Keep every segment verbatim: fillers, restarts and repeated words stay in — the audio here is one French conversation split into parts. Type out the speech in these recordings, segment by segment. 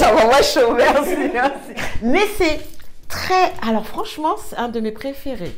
ça m'envoie chaud, merci, merci. Mais c'est très... Alors franchement, c'est un de mes préférés.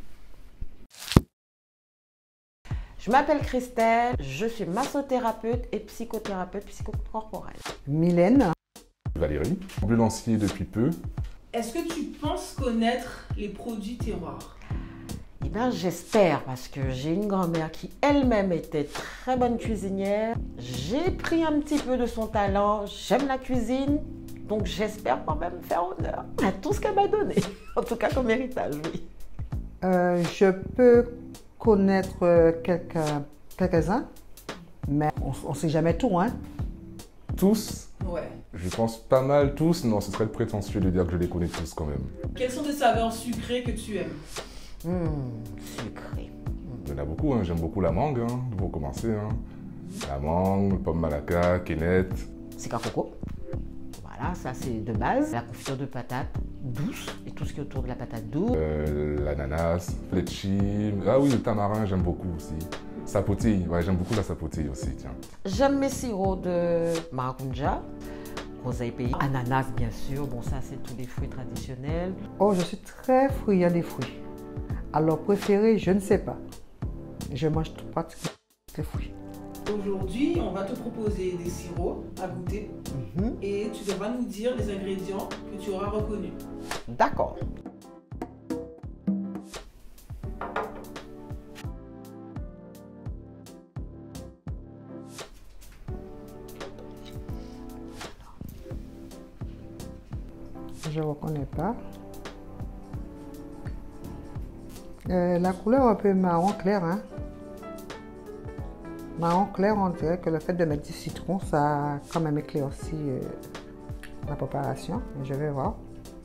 Je m'appelle Christelle, je suis massothérapeute et psychothérapeute psychocorporelle. Mylène. Valérie, ambulancier depuis peu. Est-ce que tu penses connaître les produits terroirs? Eh bien, j'espère, parce que j'ai une grand-mère qui elle-même était très bonne cuisinière. J'ai pris un petit peu de son talent, j'aime la cuisine, donc j'espère quand même faire honneur à tout ce qu'elle m'a donné, en tout cas comme héritage, oui. Euh, je peux connaître quelques, quelques-uns, mais on ne sait jamais tout, hein. Tous? Ouais. Je pense pas mal tous. Non, ce serait prétentieux de dire que je les connais tous quand même. Quelles sont des saveurs sucrées que tu aimes? Mmh, sucré. Il y en a beaucoup, hein. J'aime beaucoup la mangue, hein, pour commencer. Hein. La mangue, pomme malaka, quénette. C'est coco. Voilà, ça c'est de base. La confiture de patate douce et tout ce qui est autour de la patate douce. Euh, L'ananas, fletchi. Ah oui, le tamarin, j'aime beaucoup aussi. Sapotille, ouais, j'aime beaucoup la sapotille aussi, tiens. J'aime mes sirops de maracuja, groseille pays, ananas bien sûr, bon ça c'est tous les fruits traditionnels. Oh, je suis très friand des fruits. Alors préféré, je ne sais pas. Je mange tout pratiquement les fruits. Aujourd'hui, on va te proposer des sirops à goûter Mm-hmm. et tu devras nous dire les ingrédients que tu auras reconnus. D'accord. Je ne reconnais pas. Euh, la couleur un peu marron clair, hein. Marron clair, on dirait que le fait de mettre du citron, ça a quand même éclairci euh, la préparation. Je vais voir.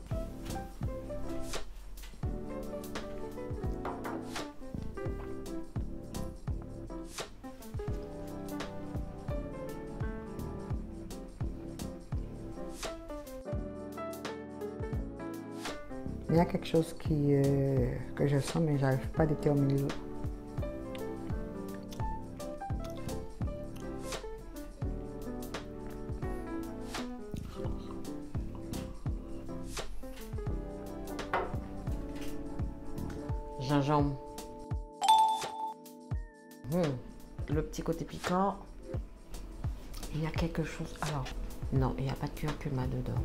Il y a quelque chose qui, euh, que je sens, mais je n'arrive pas à déterminer. Gingembre. Mmh. Le petit côté piquant. Il y a quelque chose. Alors, non, il n'y a pas de curcuma dedans.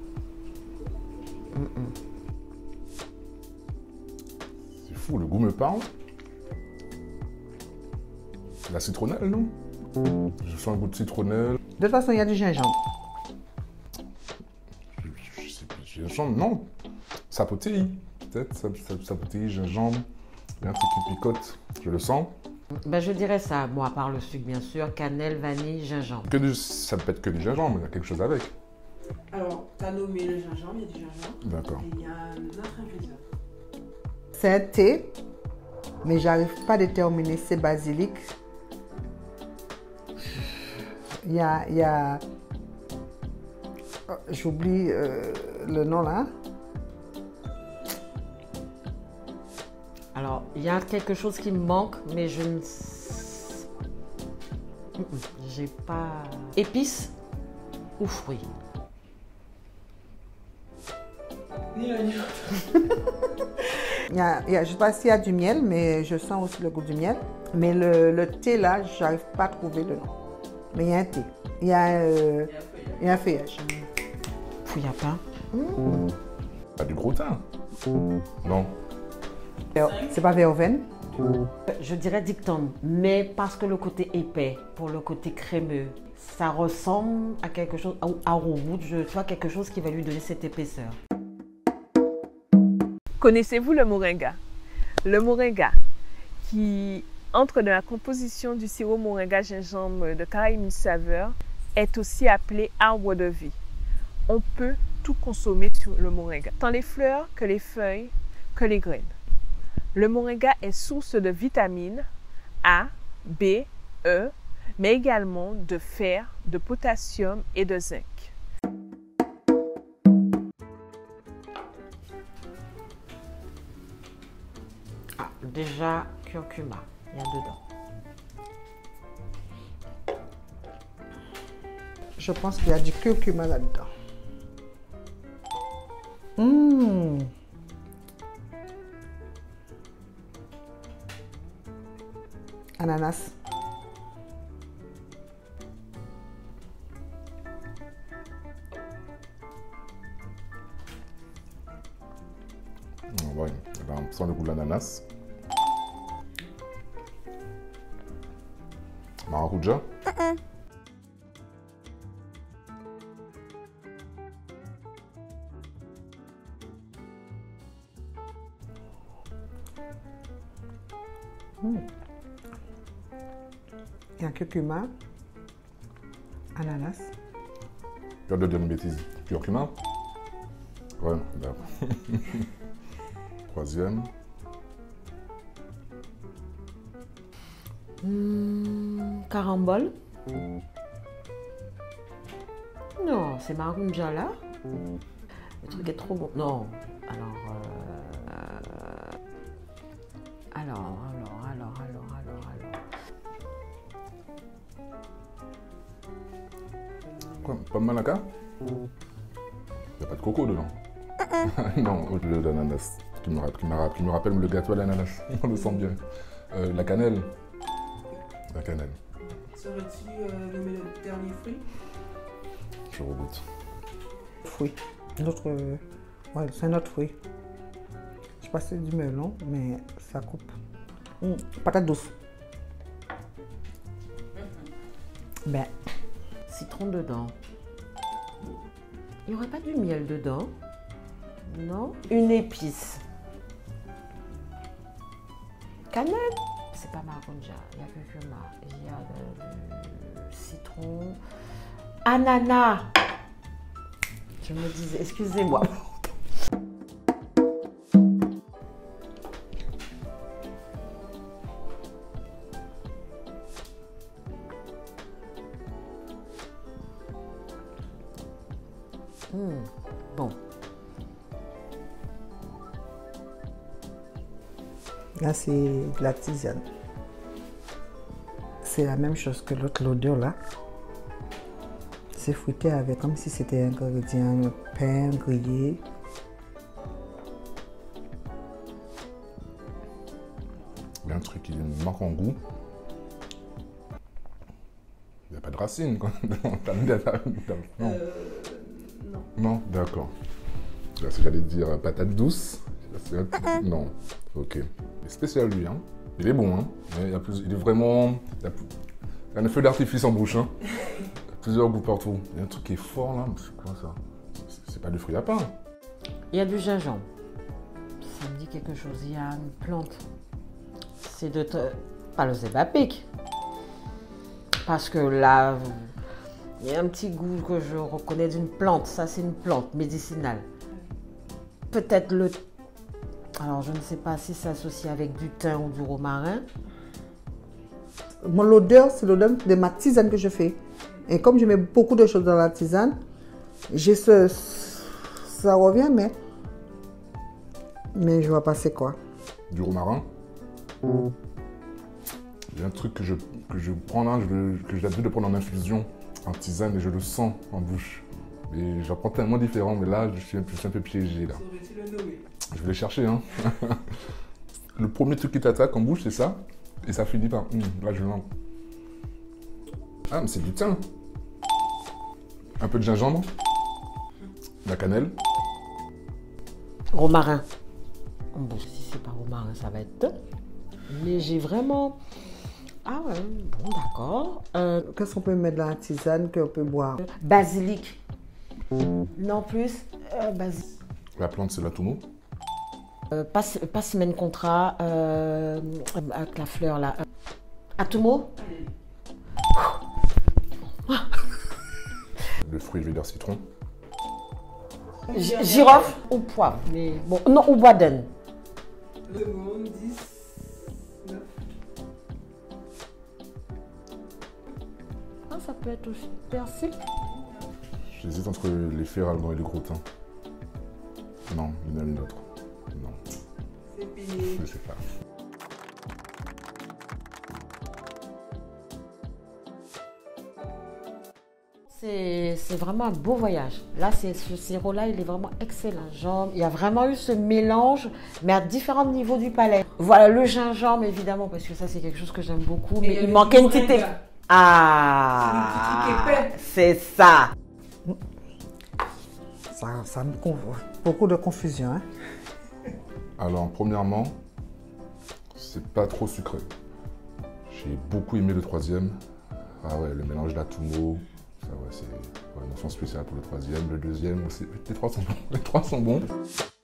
Mmh -mmh. C'est fou, le goût me parle. La citronnelle, non? Je sens un goût de citronnelle. De toute façon, il y a du gingembre. Je, je sais pas, gingembre, non. Sapotille, peut-être, sapotille, gingembre. Il y a un truc qui picote, je le sens. Ben, je dirais ça, bon, à part le sucre bien sûr, cannelle, vanille, gingembre. Que du, ça peut être que du gingembre, il y a quelque chose avec. Alors, tu as nommé le gingembre, il y a du gingembre. D'accord. Et il y a un autre ingrédient. C'est un thé, mais j'arrive pas à déterminer. C'est basilic. Il y a... Il y a... Oh, j'oublie euh, le nom là. Alors, il y a quelque chose qui me manque, mais je ne... J'ai pas... Épices ou fruits? Ni l'un ni l'autre. Il y a, il y a, je ne sais pas s'il y a du miel, mais je sens aussi le goût du miel. Mais le, le thé là, j'arrive pas à trouver le nom. Mais il y a un thé. Il y a, euh, il y a un feuillage. Fouillapin. Mmh. Pas du gros thym? Non. C'est pas verveine? Je dirais dictum, mais parce que le côté épais, pour le côté crémeux, ça ressemble à quelque chose, à arrowroot, je vois quelque chose qui va lui donner cette épaisseur. Connaissez-vous le moringa? Le moringa qui entre dans la composition du sirop moringa gingembre de Caraïbes Saveur est aussi appelé arbre de vie. On peut tout consommer sur le moringa, tant les fleurs que les feuilles que les graines. Le moringa est source de vitamines A, B, E, mais également de fer, de potassium et de zinc. Ah, déjà, curcuma, il y a dedans. Je pense qu'il y a du curcuma là-dedans. Mmh. Ananas. Ouais, là, on sent le goût de l'ananas. Maracuja. Mmh. Il y a curcuma, ananas. Peur de dire une bêtise. Curcuma. Ouais, d'accord. Troisième. Mmh, carambole. Non, c'est marunja là. Le truc est trop bon. Non. Alors, euh, alors, alors, alors, alors, alors, alors. Quoi, pas de malaka? Il n'y a pas de coco dedans. Non, le l'ananas. Qui me, qui, me, qui me rappelle le gâteau à l'ananas. On le sent bien. Euh, la cannelle. La cannelle. Serais-tu euh, le, le dernier fruit? Je regoute. Fruit. Notre, euh, ouais, c'est notre fruit. Je sais pas si c'est du melon, mais ça coupe. Mmh. Patate douce. Mm-hmm. Ben, citron dedans. Il n'y aurait pas du miel dedans? Non. Une épice. Cannelle. C'est pas marunja, il y a curcuma, il y a le, le citron. Ananas. Je me disais, excusez-moi. Mmh, bon. Là, c'est de la tisane. C'est la même chose que l'autre, l'odeur là. C'est fruité avec, comme si c'était un ingrédient pain grillé. Il y a un truc qui me manque en goût. Il n'y a pas de racine, quoi. Non. Euh, non. Non, d'accord. Là, si j'allais dire patate douce. Non, ok. Il est spécial, lui, hein. Il est bon, hein. Mais il, y a plus, il est vraiment... Il y a, il y a un feu d'artifice en bouche, hein. Il y a plusieurs goûts partout. Il y a un truc qui est fort, là. C'est quoi, ça? C'est pas du fruit à pain. Il y a du gingembre. Ça me dit quelque chose. Il y a une plante. C'est de... Pas le zébapic. Parce que là, il y a un petit goût que je reconnais d'une plante. Ça, c'est une plante médicinale. Peut-être le... Alors, je ne sais pas si c'est associé avec du thym ou du romarin. Mon l'odeur, c'est l'odeur de ma tisane que je fais. Et comme je mets beaucoup de choses dans la tisane, j'ai ce... Ça revient, mais... Mais je vois pas c'est quoi. Du romarin. Mm. Il y a un truc que je, que je prends là, je, que j'ai l'habitude de prendre en infusion, en tisane, et je le sens en bouche. Et j'en prends tellement différent, mais là, je suis, je suis un peu piégé, là. Je vais les chercher, hein. Le premier truc qui t'attaque en bouche, c'est ça. Et ça finit par... Hum, là, je l'en... Ah, mais c'est du thym. Un peu de gingembre. La cannelle. Romarin. En bouche, si c'est pas romarin, ça va être thym. Mais j'ai vraiment... Ah ouais, bon, d'accord. Euh, Qu'est-ce qu'on peut mettre dans la tisane qu'on peut boire? Basilic. Non plus. Euh, basilic. La plante, c'est l'atumo. Euh, pas, pas semaine contrat, euh, avec la fleur là. Atumo. Le fruit, je vais dire citron. G girofle ou poivre. Mais bon, non, ou bois-d'âne. Le monde, dix, neuf. Ah, ça peut être aussi persil. J'hésite entre les ferragons et les gros thym. Non, l'une à l'une l'autre. Non. C'est payé. Je sais pas. C'est vraiment un beau voyage. Là, ce sirop-là, il est vraiment excellent. Genre, il y a vraiment eu ce mélange, mais à différents niveaux du palais. Voilà, le gingembre, évidemment, parce que ça, c'est quelque chose que j'aime beaucoup. Mais il manquait une petite... Ah, c'est ça. Ça, ça me convainc. Beaucoup de confusion. Hein? Alors, premièrement, c'est pas trop sucré. J'ai beaucoup aimé le troisième. Ah ouais, le mélange d'Atumo. Ça, ouais, c'est une mention spéciale pour le troisième. Le deuxième, les trois sont bons. Les trois sont bons.